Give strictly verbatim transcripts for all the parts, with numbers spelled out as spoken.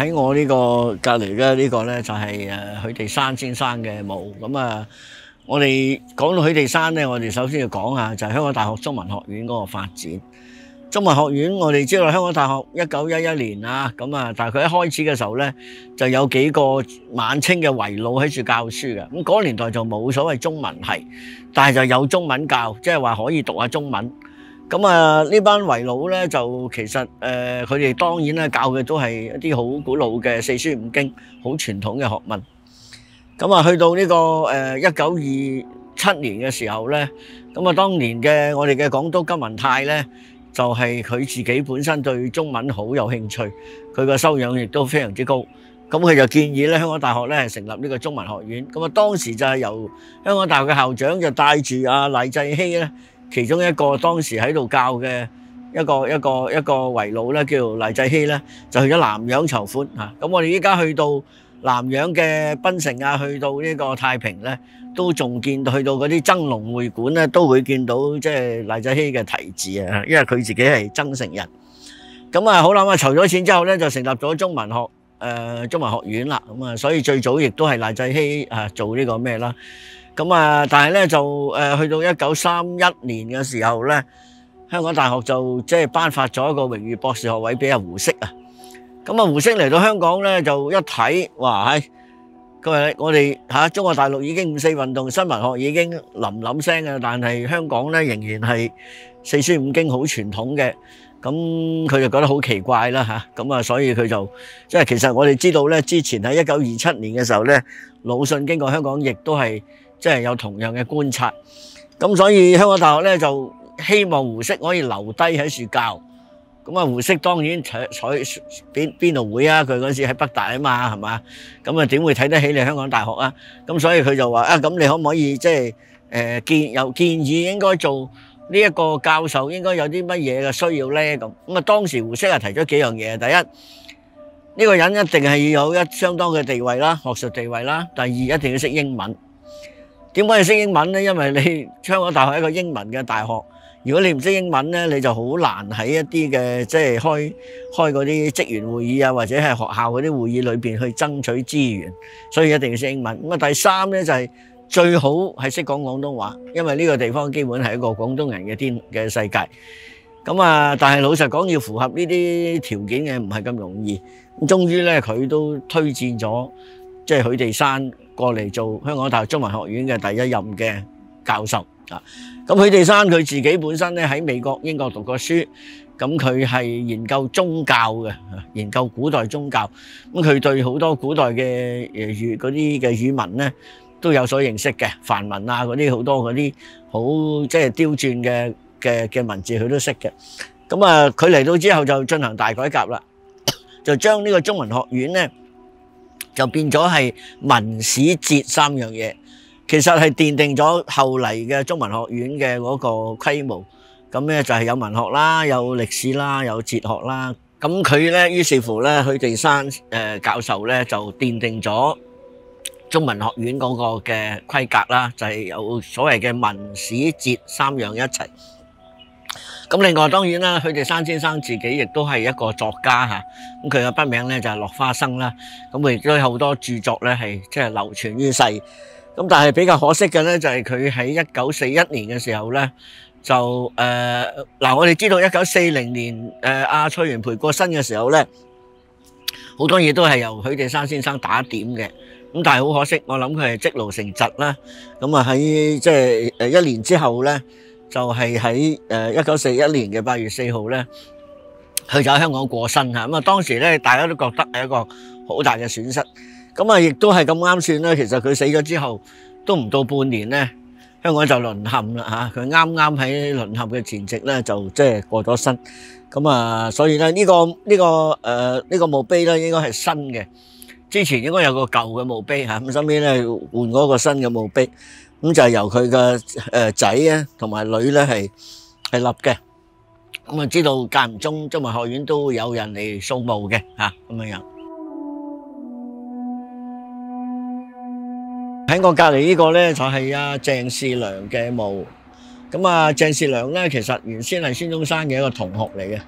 喺我呢個隔離嘅呢個咧就係誒許地山先生嘅墓。咁啊，我哋講到許地山咧，我哋首先要講下就係香港大學中文學院嗰個發展。中文學院我哋知道香港大學一九一一年啊，咁啊，但係佢一開始嘅時候咧就有幾個晚清嘅遺老喺處教書嘅。咁嗰個年代就冇所謂中文系，但係就有中文教，即係話可以讀下中文。咁啊，呢班遺老咧就其實誒佢哋當然咧教嘅都係一啲好古老嘅四書五經，好傳統嘅學問。咁啊，去到呢個誒一九二七年嘅時候咧，咁啊當年嘅我哋嘅港督金文泰咧，就係佢自己本身對中文好有興趣，佢個修養亦都非常之高。咁佢就建議咧香港大學咧係成立呢個中文學院。咁啊當時就係由香港大學嘅校長就帶住阿黎濟禧咧，其中一個當時喺度教嘅一個一個一個遺老咧，叫黎濟禧咧，就去咗南洋籌款嚇。咁我哋依家去到南洋嘅檳城啊，去到呢個太平咧，都仲見到去到嗰啲曾龍會館咧，都會見到即係黎濟禧嘅題字啊，因為佢自己係增城人。咁啊好啦，咁啊籌咗錢之後咧，就成立咗中文學誒、呃、中文學院啦。咁啊，所以最早亦都係黎濟禧啊做呢個咩啦。咁啊，但係咧就誒去到一九三一年嘅時候咧，香港大學就即係頒發咗一個榮譽博士學位俾阿胡適啊。咁啊，胡適嚟到香港咧，就一睇，哇係，佢話我哋嚇中國大陸已經五四運動新文學已經冧冧聲嘅，但係香港咧仍然係四書五經好傳統嘅。咁佢就覺得好奇怪啦嚇。咁啊，所以佢就即係其實我哋知道咧，之前喺一九二七年嘅時候咧，魯迅經過香港，亦都係即係有同樣嘅觀察。咁所以香港大學咧就希望胡適可以留低喺處教。咁啊，胡適當然採採邊邊度會啊？佢嗰時喺北大啊嘛，係嘛？咁啊點會睇得起你香港大學啊？咁所以佢就話啊，咁你可唔可以即係誒建有建議應該做呢一個教授應該有啲乜嘢嘅需要咧？咁咁啊，當時胡適係提咗幾樣嘢。第一，呢個人一定係要有一相當嘅地位啦，學術地位啦。第二，一定要識英文。點解要識英文咧？因為你香港大學係一個英文嘅大學。如果你唔識英文咧，你就好難喺一啲嘅即係開開嗰啲職員會議啊，或者係學校嗰啲會議裏邊去爭取資源，所以一定要識英文。咁啊，第三咧就係最好係識講廣東話，因為呢個地方基本係一個廣東人嘅天嘅世界。咁啊，但係老實講，要符合呢啲條件嘅唔係咁容易。咁終於咧，佢都推薦咗即係許地山過嚟做香港大學中文學院嘅第一任嘅教授啊。咁許地山佢自己本身咧喺美國、英國讀過書，咁佢係研究宗教嘅，研究古代宗教。咁佢對好多古代嘅誒語嗰啲嘅語文咧都有所認識嘅，梵文啊嗰啲好多嗰啲好即係刁鑽嘅嘅嘅文字佢都識嘅。咁啊，佢嚟到之後就進行大改革啦，就將呢個中文學院咧就變咗係文史哲三樣嘢。其實係奠定咗後嚟嘅中文學院嘅嗰個規模，咁咧就係有文學啦，有歷史啦，有哲學啦。咁佢咧於是乎咧，許地山誒教授咧就奠定咗中文學院嗰個嘅規格啦，就係有所謂嘅文史哲三樣一齊。咁另外當然啦，許地山先生自己亦都係一個作家嚇，咁佢嘅筆名咧就係落花生啦。咁佢亦都有好多著作咧係即係流傳於世。咁但係比較可惜嘅咧，就係佢喺一九四一年嘅時候咧，就誒嗱，我哋知道一九四零年誒阿蔡元培過身嘅時候咧，好多嘢都係由許地山先生打點嘅。咁但係好可惜，我諗佢係積勞成疾啦。咁啊喺即係誒一年之後咧，就係喺誒一九四一年嘅八月四號咧，去咗香港過身嚇。咁啊當時咧，大家都覺得係一個好大嘅損失。咁啊，亦都係咁啱算啦。其實佢死咗之後，都唔到半年咧，香港就淪陷啦嚇。佢啱啱喺淪陷嘅前夕咧，就即係過咗身。咁啊，所以咧呢個呢個誒呢個墓碑咧，應該係新嘅。之前應該有個舊嘅墓碑嚇，咁身邊咧換嗰個新嘅墓碑。咁就係由佢嘅誒仔咧同埋女咧係係立嘅。咁啊，知道間唔中中文學院都會有人嚟掃墓嘅嚇咁樣樣。喺我隔離呢個咧就係阿鄭士良嘅墓。咁啊，鄭士良咧其實原先係孫中山嘅一個同學嚟嘅。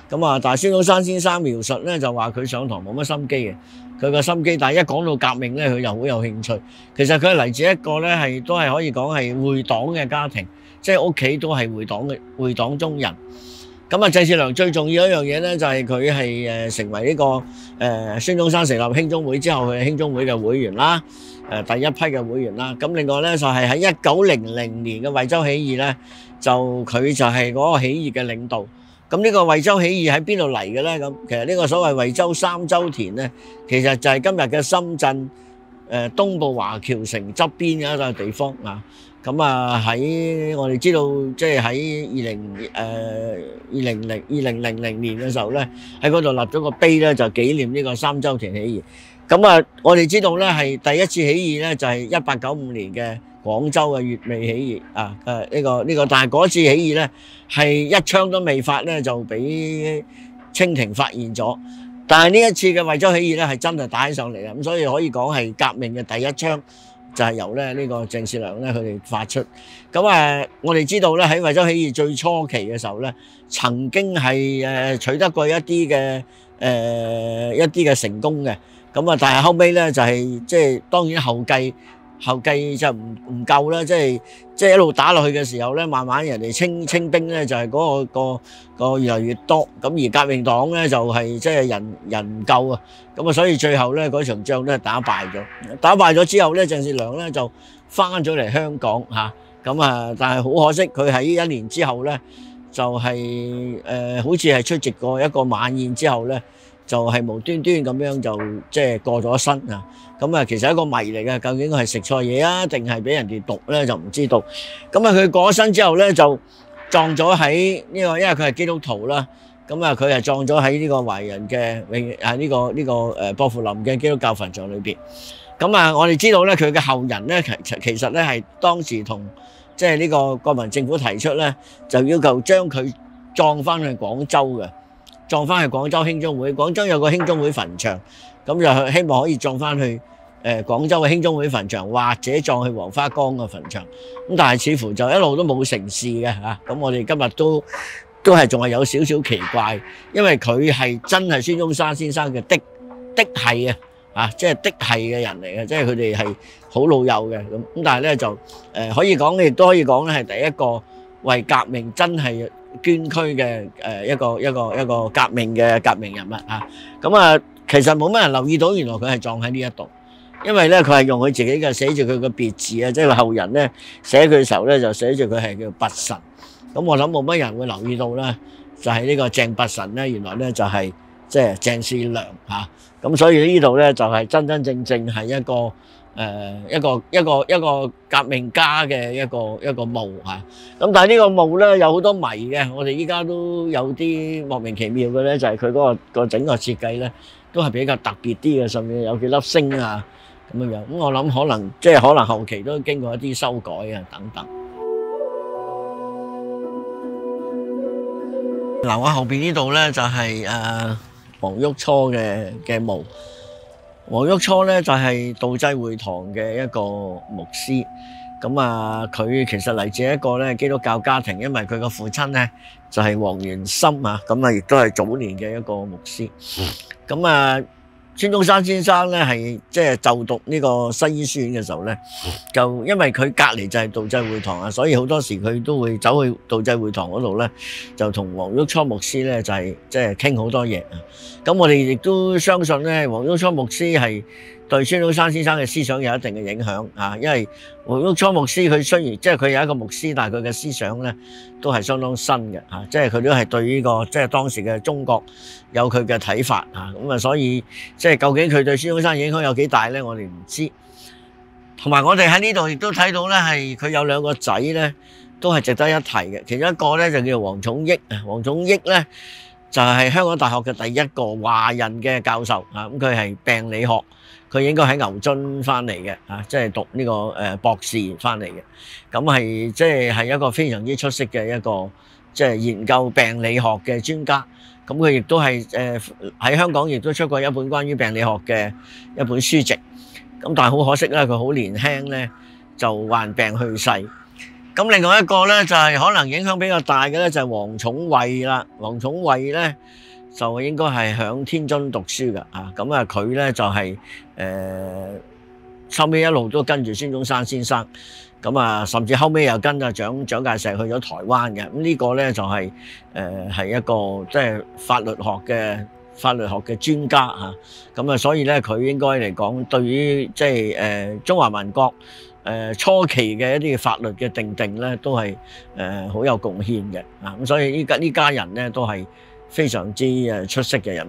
咁啊，但係孫中山先生描述咧就話佢上堂冇乜心機嘅，佢個心機，但係一講到革命咧，佢又好有興趣。其實佢係嚟自一個咧係都係可以講係會黨嘅家庭，即係屋企都係會黨嘅會黨中人。咁啊，鄭志良最重要一樣嘢咧，就係佢係誒成為呢個誒孫中山成立興中會之後，佢係興中會嘅會員啦，誒第一批嘅會員啦。咁另外咧就係喺一九零零年嘅惠州起義咧，就佢就係嗰個起義嘅領導。咁呢個惠州起義喺邊度嚟嘅咧？咁其實呢個所謂惠州三洲田咧，其實就係今日嘅深圳誒東部華僑城側邊嘅一個地方啊。咁啊喺我哋知道，即係喺二零誒二零零二零零零年嘅時候咧，喺嗰度立咗個碑咧，就紀念呢個三洲田起義。咁啊，我哋知道咧係第一次起義咧，就係一八九五年嘅廣州嘅乙未起義啊。誒呢個呢個，但係嗰次起義咧係一槍都未發咧，就俾清廷發現咗。但係呢一次嘅惠州起義咧係真係打起上嚟啦，咁所以可以講係革命嘅第一槍。就係由咧呢個鄭士良咧佢哋發出。咁啊，我哋知道咧喺惠州起義最初期嘅時候咧，曾經係誒取得過一啲嘅誒一啲嘅成功嘅。咁啊，但係後尾咧就係即係當然後繼後繼就唔唔夠啦，即係即係一路打落去嘅時候咧，慢慢人哋清清兵咧就係嗰個個個越嚟越多，咁而革命黨咧就係即係人人唔夠啊，咁啊所以最後咧嗰場仗咧打敗咗，打敗咗之後咧鄭士良咧就翻咗嚟香港嚇，咁啊但係好可惜佢喺一年之後咧就係誒好似係出席過一個晚宴之後咧。就係無端端咁樣就即係過咗身啊！咁啊，其實係一個謎嚟嘅，究竟佢係食錯嘢啊，定係俾人哋毒咧就唔知道。咁啊，佢過咗身之後咧就葬咗喺呢個，因為佢係基督徒啦。咁啊，佢係葬咗喺呢個懷仁嘅永啊呢個呢個誒薄扶林嘅基督教墳場裏邊。咁啊，我哋知道咧佢嘅後人咧其其實咧係當時同即係呢個國民政府提出咧，就要求將佢葬翻去廣州嘅。葬翻去廣州興中會，廣州有個興中會墳場，咁就希望可以葬翻去誒廣州嘅興中會墳場，或者葬去黃花崗嘅墳場。咁但係似乎就一路都冇成事嘅嚇。咁我哋今日都都係仲係有少少奇怪，因為佢係真係孫中山先生嘅嫡嫡系啊，啊即係嫡系嘅人嚟嘅，即係佢哋係好老友嘅咁。咁但係咧就誒可以講，亦都可以講咧係第一個為革命真係捐軀嘅誒一個一個一個革命嘅革命人物嚇，咁啊其實冇乜人留意到，原來佢係葬喺呢一度，因為咧佢係用佢自己嘅寫住佢嘅別字啊，即係後人咧寫佢嘅時候咧就寫住佢係叫拔神，咁我諗冇乜人會留意到啦，就係呢個鄭拔神咧，原來咧就係即係鄭士良嚇，咁所以呢度咧就係真真正正係一個。誒、呃、一個一個一個革命家嘅一個一個墓嚇，咁但係呢個墓咧有好多謎嘅，我哋依家都有啲莫名其妙嘅咧，就係佢嗰個個整個設計咧都係比較特別啲嘅，上面有幾粒星啊咁樣樣，咁我諗可能即係可能後期都經過一啲修改啊等等。嗱，我後邊呢度咧就係誒黃旭初嘅嘅墓。黃旭初咧就係道濟會堂嘅一個牧師，咁啊佢其實嚟自一個咧基督教家庭，因為佢個父親咧就係黃元森啊，咁啊亦都係早年嘅一個牧師，咁啊孫中山先生咧係即係就讀呢個西醫書院嘅時候咧，就因為佢隔離就係道濟會堂啊，所以好多時佢都會走去道濟會堂嗰度咧，就同黃旭初牧師咧就係即係傾好多嘢啊。咁我哋亦都相信咧，黃旭初牧師係對孫中山先生嘅思想有一定嘅影響啊，因為黃旭初牧師佢雖然即係佢有一個牧師，但係佢嘅思想咧都係相當新嘅嚇，即係佢都係對呢個即係當時嘅中國有佢嘅睇法嚇，咁啊所以即係究竟佢對孫中山影響有幾大咧，我哋唔知。同埋我哋喺呢度亦都睇到咧，係佢有兩個仔咧，都係值得一提嘅。其中一個咧就叫黃崇益啊，黃崇益咧就係香港大學嘅第一個華人嘅教授啊，咁佢係病理學。佢應該喺牛津翻嚟嘅，啊，即係讀呢個誒博士翻嚟嘅，咁係即係係一個非常之出色嘅一個即係研究病理學嘅專家。咁佢亦都係誒喺香港亦都出過一本關於病理學嘅一本書籍。咁但係好可惜咧，佢好年輕咧就患病去世。 咁另外一個咧就係可能影響比較大嘅咧，就係黃寵惠啦。黃寵惠咧就應該係響天津讀書㗎啊。咁啊，佢咧就係誒後尾一路都跟住孫中山先生，咁啊，甚至後尾又跟啊蔣蔣介石去咗台灣嘅。咁呢個咧就係誒係一個即係法律學嘅法律學嘅專家嚇。咁啊，所以咧佢應該嚟講，對於即係誒中華民國誒初期嘅一啲法律嘅定定咧，都係誒好有貢獻嘅啊！咁所以依家呢家人咧都係非常之誒出色嘅人物。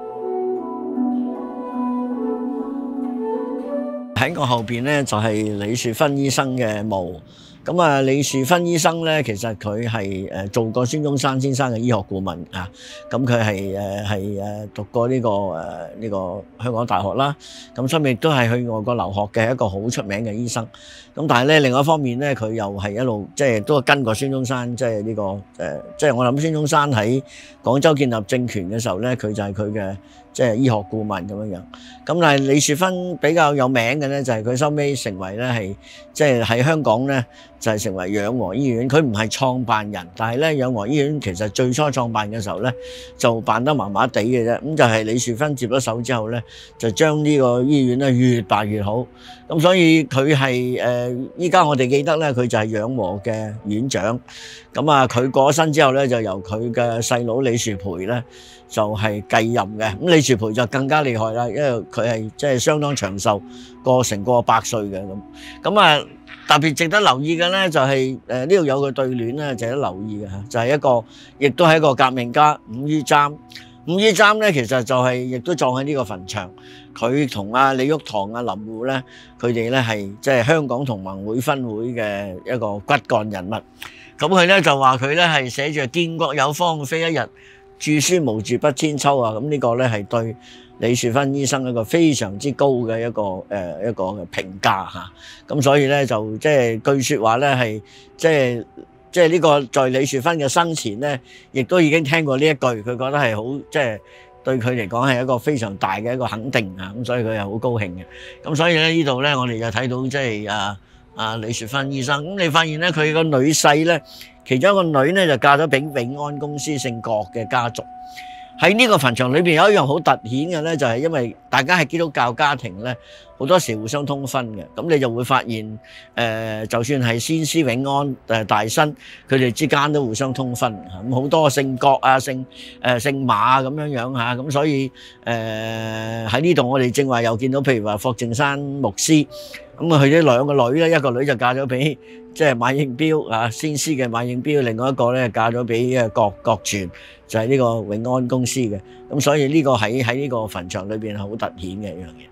喺我後邊咧就係李樹芬醫生嘅墓。咁啊，李樹芬醫生咧，其實佢係誒做過孫中山先生嘅醫學顧問啊。咁佢係誒係誒讀過呢個誒呢個香港大學啦。咁所以亦都係去外國留學嘅一個好出名嘅醫生。咁但係咧，另外一方面咧，佢又係一路即係都跟過孫中山，即係呢個誒，即係我諗孫中山喺廣州建立政權嘅時候咧，佢就係佢嘅即係醫學顧問咁樣樣。咁但係李樹芬比較有名嘅咧，就係佢收尾成為咧係即係喺香港咧就係成為養和醫院。佢唔係創辦人，但係咧養和醫院其實最初創辦嘅時候咧就辦得麻麻地嘅啫。咁就係李樹芬接咗手之後咧，就將呢個醫院咧越辦越好。咁所以佢係誒依家我哋記得咧，佢就係養和嘅院長。咁啊，佢過咗身之後咧，就由佢嘅細佬李樹培咧就係繼任嘅。咁李樹培就更加厲害啦，因為佢係即係相當長壽，過成過百歲嘅咁。咁啊，特別值得留意嘅咧，就係誒呢度有個對聯咧，值得留意嘅嚇，就係一個亦都係一個革命家伍于瞻。伍于瞻咧，其實就係亦都葬喺呢個墳場。佢同阿李玉堂、阿林護咧，佢哋咧係即係香港同盟會分會嘅一個骨幹人物。咁佢咧就話佢咧係寫住建國有方非一日，著書無住不千秋啊！咁呢個咧係對李樹芬醫生一個非常之高嘅一個誒、呃、一個評價嚇。咁所以咧就即係據説話咧係即係。即係呢個在李樹芬嘅生前咧，亦都已經聽過呢一句，佢覺得係好即係對佢嚟講係一個非常大嘅一個肯定啊！咁所以佢係好高興嘅。咁所以咧呢度咧，我哋就睇到即係啊啊李樹芬醫生。咁你發現咧，佢個女婿咧，其中一個女咧就嫁咗俾永安公司姓郭嘅家族。喺呢個墳場裏邊有一樣好突顯嘅咧，就係因為大家係基督教家庭咧，好多時互相通婚嘅。咁你就會發現，誒、呃，就算係先師永安、誒大新，佢哋之間都互相通婚。咁好多姓郭啊、姓誒、呃、姓馬咁樣樣嚇。咁所以誒喺呢度我哋正話又見到，譬如話霍靜山牧師，咁啊佢啲兩個女咧，一個女就嫁咗俾即係馬應標啊，先師嘅馬應標，另外一個咧嫁咗俾誒郭郭全，就係、是、呢個永安公司嘅。咁所以呢個喺喺呢個墳場裏邊係好突顯嘅一樣嘢。